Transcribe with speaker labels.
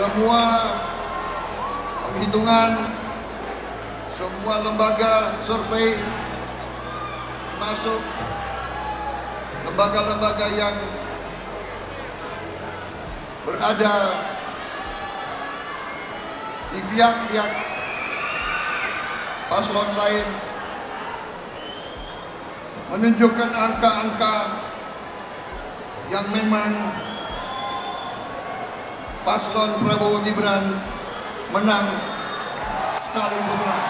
Speaker 1: semua penghitungan, semua lembaga survei, masuk lembaga-lembaga yang berada di pihak-pihak paslon lain, menunjukkan angka-angka yang memang paslon Prabowo Gibran menang sekali putra.